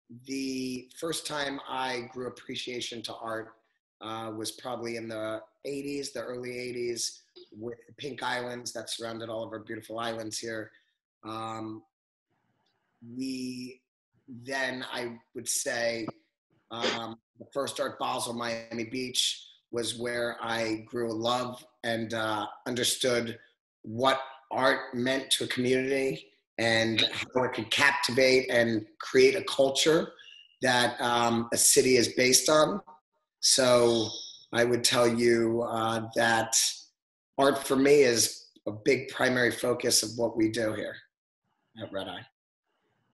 the first time I grew appreciation to art was probably in the 80s, the early 80s, with the Pink Islands that surrounded all of our beautiful islands here. Um, we then, I would say, the first Art Basel, Miami Beach, was where I grew a love and understood what art meant to a community and how it could captivate and create a culture that a city is based on. So I would tell you that art for me is a big primary focus of what we do here at Red Eye.